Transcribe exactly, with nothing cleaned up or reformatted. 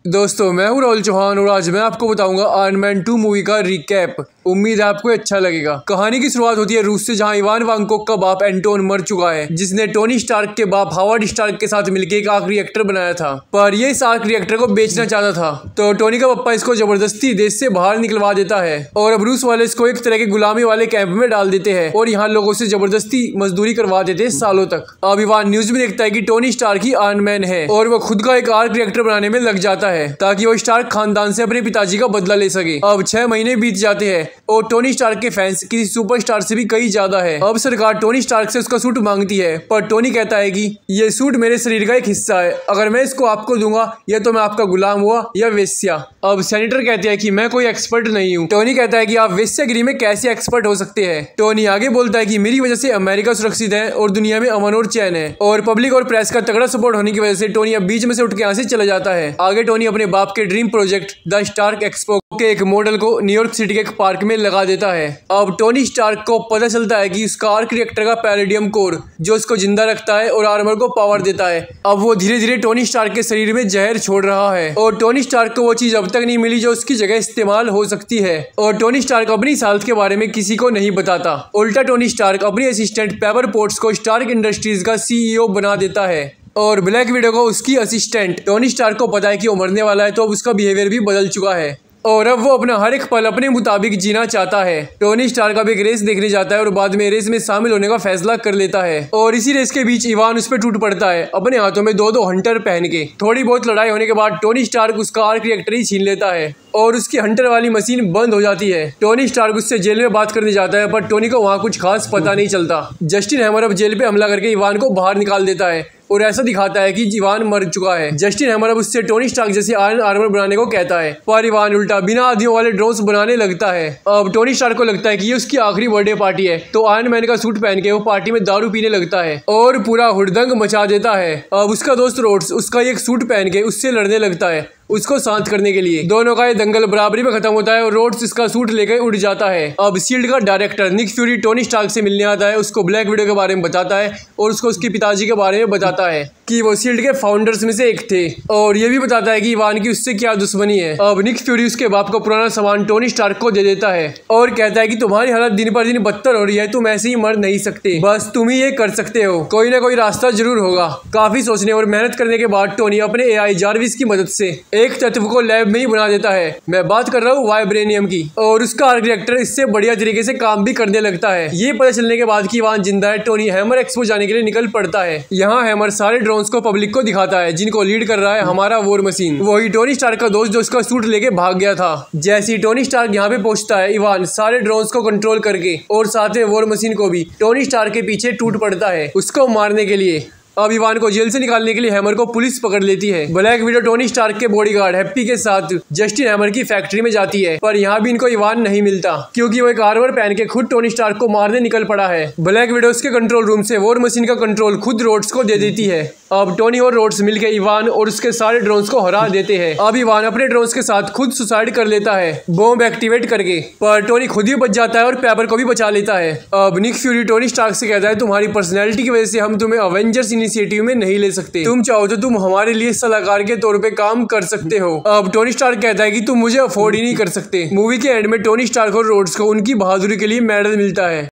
दोस्तों मैं हूं राहुल चौहान और आज मैं आपको बताऊंगा आयरन मैन टू मूवी का रिकैप। उम्मीद है आपको अच्छा लगेगा। कहानी की शुरुआत होती है रूस से, जहां इवान वांकोक का बाप एंटोन मर चुका है, जिसने टोनी स्टार्क के बाप हावर्ड स्टार्क के साथ मिलकर एक आर्क रिएक्टर बनाया था, पर ये इस आर्क रिएक्टर को बेचना चाहता था। तो टोनी का पप्पा इसको जबरदस्ती देश से बाहर निकलवा देता है और अब रूस वाले इसको एक तरह के गुलामी वाले कैंप में डाल देते हैं और यहाँ लोगों से जबरदस्ती मजदूरी करवा देते हैं सालों तक। अब इवान न्यूज में देखता है कि टोनी स्टार्क ही आयरन मैन है और वो खुद का एक आर्क रिएक्टर बनाने में लग जाता है ताकि वो स्टार्क खानदान से अपने पिताजी का बदला ले सके। अब छह महीने बीत जाते हैं और टोनी स्टार्क के फैंस किसी सुपरस्टार से भी कई ज्यादा है। अब सरकार टोनी स्टार्क से उसका सूट मांगती है, पर टोनी कहता है कि ये सूट मेरे शरीर का एक हिस्सा है, अगर मैं इसको आपको दूंगा या तो मैं आपका गुलाम हुआ या वेश्या। अब सेनेटर कहते हैं कि मैं कोई एक्सपर्ट नहीं हूँ। टोनी कहता है कि आप वेश्यागिरी में कैसे एक्सपर्ट हो सकते हैं। टोनी आगे बोलता है कि मेरी वजह से अमेरिका सुरक्षित है और दुनिया में अमन और चैन है, और पब्लिक और प्रेस का तगड़ा सपोर्ट होने की वजह से टोनी अब बीच में से उठ के यहाँ से चला जाता है। आगे टोनी अपने बाप के dream project the Stark Expo के एक मॉडल को न्यूयॉर्क सिटी के एक पार्क में लगा देता है। अब टोनी स्टार्क को पता चलता है कि उसका आर्क रिएक्टर का पैलेडियम कोर जो उसको जिंदा रखता है और आर्मर को पावर देता है, अब वो धीरे धीरे टोनी स्टार्क के शरीर में जहर छोड़ रहा है और टोनी स्टार्क को वो चीज अब तक नहीं मिली जो उसकी जगह इस्तेमाल हो सकती है। और टोनी स्टार्क अपनी इस हालत के बारे में किसी को नहीं बताता। उल्टा टोनी स्टार्क अपनी असिस्टेंट पेपर पोर्ट्स को स्टार्क इंडस्ट्रीज का सीईओ बना देता है और ब्लैक विडो को उसकी असिस्टेंट। टोनी स्टार्क को पता है कि वो मरने वाला है, तो अब उसका बिहेवियर भी बदल चुका है और अब वो अपना हर एक पल अपने मुताबिक जीना चाहता है। टोनी स्टार्क अब एक रेस देखने जाता है और बाद में रेस में शामिल होने का फैसला कर लेता है और इसी रेस के बीच इवान उस पर टूट पड़ता है अपने हाथों में दो दो हंटर पहन के। थोड़ी बहुत लड़ाई होने के बाद टोनी स्टार्क उसका आर्क रिएक्टर ही छीन लेता है और उसकी हंटर वाली मशीन बंद हो जाती है। टोनी स्टार्क उससे जेल में बात करने जाता है, पर टोनी को वहाँ कुछ खास पता नहीं चलता। जस्टिन हैमर अब जेल पे हमला करके इवान को बाहर निकाल देता है और ऐसा दिखाता है कि इवान मर चुका है। जस्टिन हैमर अब उससे टोनी स्टार्क जैसे आयरन आर्मर बनाने को कहता है, पर इवान उल्टा बिना आधियों वाले ड्रोन्स बनाने लगता है। अब टोनी स्टार्क को लगता है कि ये उसकी आखिरी बर्थडे पार्टी है, तो आयरन मैन का सूट पहन के वो पार्टी में दारू पीने लगता है और पूरा हुड़दंग मचा देता है। अब उसका दोस्त रोड्स उसका एक सूट पहन के उससे लड़ने लगता है उसको शांत करने के लिए। दोनों का ये दंगल बराबरी में खत्म होता है और रोड्स इसका सूट लेकर उड़ जाता है। अब शील्ड का director Nick Fury Tony Stark से मिलने आता है, उसको ब्लैक विडो के बारे में बताता है और उसको उसके पिताजी के बारे में बताता है कि वो शील्ड के फाउंडर्स में से एक थे, और ये भी बताता है कि इवान की उससे क्या दुश्मनी है। अब निक फ्यूरी उसके बाप को पुराना सामान टोनी स्टार्क को दे देता है और कहता है कि तुम्हारी हालत दिन पर दिन बदतर हो रही है, तुम ऐसे ही मर नहीं सकते, बस तुम ही ये कर सकते हो, कोई ना कोई रास्ता जरूर होगा। काफी सोचने और मेहनत करने के बाद टोनी अपने एआई जार्विस की मदद से एक तत्व को लैब में ही बना देता है। मैं बात कर रहा हूँ वाइब्रेनियम की, और उसका आर्क रिएक्टर इससे बढ़िया तरीके से काम भी करने लगता है। ये पता चलने के बाद कि इवान जिंदा है, टोनी हैमर एक्सपो जाने के लिए निकल पड़ता है। यहाँ हैमर सारे ड्रोन्स को पब्लिक को दिखाता है जिनको लीड कर रहा है हमारा वॉर मशीन, वही टोनी स्टार्क का दोस्त जो उसका सूट लेके भाग गया था। जैसे ही टोनी स्टार्क यहाँ पे पहुंचता है, इवान सारे ड्रोन्स को कंट्रोल करके और साथ में वॉर मशीन को भी टोनी स्टार्क के पीछे टूट पड़ता है उसको मारने के लिए। अब इवान को जेल से निकालने के लिए हैमर को पुलिस पकड़ लेती है। ब्लैक विडो टोनी स्टार्क के बॉडीगार्ड हैप्पी के साथ जस्टिन हैमर की फैक्ट्री में जाती है, पर यहाँ भी इनको इवान नहीं मिलता क्योंकि वो एक आर्मर पहन के खुद टोनी स्टार्क को मारने निकल पड़ा है। ब्लैक विडो उसके कंट्रोल रूम से वॉर मशीन का कंट्रोल खुद रोड्स को दे देती है। अब टोनी और रोड्स मिलकर इवान और उसके सारे ड्रोन्स को हरा देते हैं। अब इवान अपने ड्रोन्स के साथ खुद सुसाइड कर लेता है बॉम्ब एक्टिवेट करके, पर टोनी खुद ही बच जाता है और पेपर को भी बचा लेता है। अब निक फ्यूरी टोनी स्टार्क से कहता है, तुम्हारी पर्सनैलिटी की वजह से हम तुम्हें अवेंजर्स इनिशिएटिव में नहीं ले सकते, तुम चाहो तो तुम हमारे लिए सलाहकार के तौर पे काम कर सकते हो। अब टोनी स्टार्क कहता है कि तुम मुझे अफोर्ड ही नहीं कर सकते। मूवी के एंड में टोनी स्टार्क और रोड्स को उनकी बहादुरी के लिए मेडल मिलता है।